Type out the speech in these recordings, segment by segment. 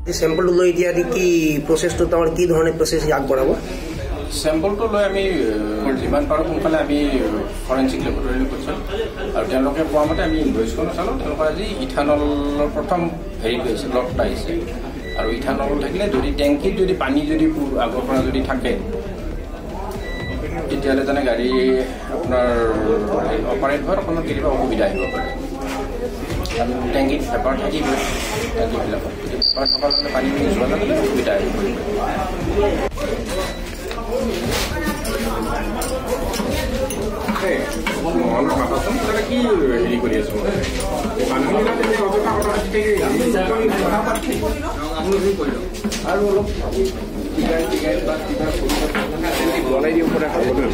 Sample to loy dia ki process to tar ki dhorone process ag barabo sample to loy ami jiman paru konkale ami forensic laboratory kochal aru janoke poamate ami invoice kono salo teloko aji ethanol prothom verification lot paise aru ethanol thakile jodi tanki jodi pani jodi agor pora jodi thake tetiale jane gari apnar operate hor kono kiliba obubida hibo pare আমি ট্যাঙ্কি paper থাকিব ট্যাঙ্কি বিলাক paper থকাৰ কাৰণে পানী যোৱা লাগিলে সুবিধা আহিব কি হেৰি কৰি আছো আৰু অলপ বনাই দিওঁ পৰা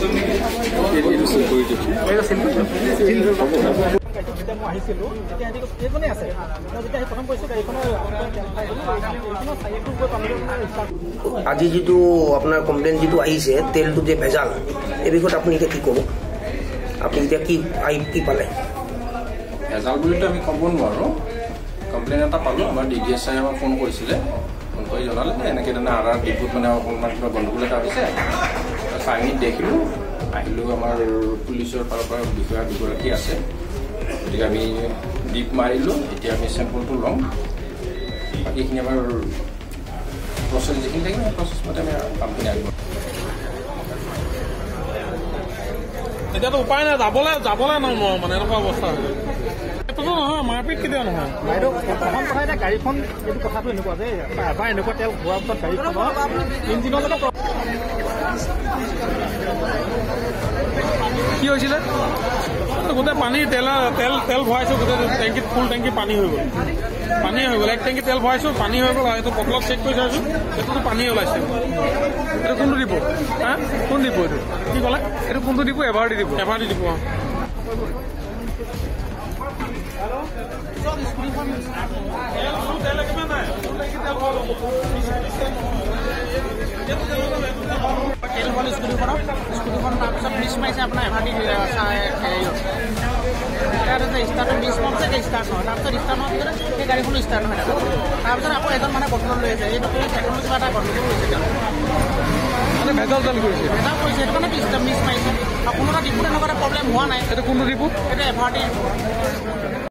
আজি যেটো আপনার কমপ্লেইন যেটো আহিছে তেলটো যে ভেজাল এই বিষয়ত আপনি কি কব আপনি কি পালে ভেজাল বুলিতো আমি কব নোৱাৰো কমপ্লেইন এটা পালো আমাৰ ডিডিএস সাহেব ফোন কৰিছিলে ফোন কৰি জনালে এনেকে আৰ ডিপুত মানে অকণমান কিবা গণ্ডগোল এটা হৈছে আমি দেখিলো আহিলো আমাৰ পুলিচৰ ফালৰ পৰা বিষয়া দুগৰাকী আছে গতিকে আমি ডিপ মাৰিলো এতিয়া আমি চেম্পলটো লম বাকীখিনি আমাৰ প্ৰচেছ যিখিনি থাকে প্ৰচেছ মতে আমি কামখিনি আগবঢ়াম এতিয়াতো উপায় নাই যাবলৈ ন মানে এনেকুৱা অৱস্থা নহয় মাৰপিট কেতিয়া নহয় বাইদেউ প্ৰথম কথা এতিয়া গাড়ীখন এইটো কথাটো এনেকুৱা যে এবাৰ এনেকুৱা তেল ভৰোৱাৰ পিছত গাড়ীখনৰ ইঞ্জিনৰ লগত কি হৈছিলে গোটেই পানী তেল ভৰাইছোঁ গোটেই টেংকিত ফুল টেংকি পানী হৈ গ'ল এক টেংকি তেল ভৰাইছোঁ পানী হৈ গ'ল এইটো বটলত চেক কৰি চাইছোঁ এইটোতো পানী ওলাইছে এইটো কোনটো দিব হা কোন দিব এইটো কি ক'লে এইটো কোনটো দিব এবাৰ দি দিব অঁ তেল হ'ল স্কুটিখন তাৰপিছত মিছ মাৰিছে আপোনাৰ এভাৰটি ষ্টাৰ্টত মিছ মাৰিছে ষ্টাৰ্ট নহয় তাৰপিছত ষ্টাৰ্ট হোৱাৰ পিছত সেই গাড়ীখনো ষ্টাৰ্ট নহয় তাৰপিছত আকৌ এজন মানে বটলত লৈ আছে এইটো টেকনলজি কিবা এটা গণ্ডগোল কৰিছে ভেজাল কৰিছে সেইটো কাৰণে মিছ মাৰিছে আৰু কোনো এটা ডিপুত এনেকুৱা এটা প্ৰব্লেম হোৱা নাই এইটো কোনটো ডিপুট এইটো এভাৰটি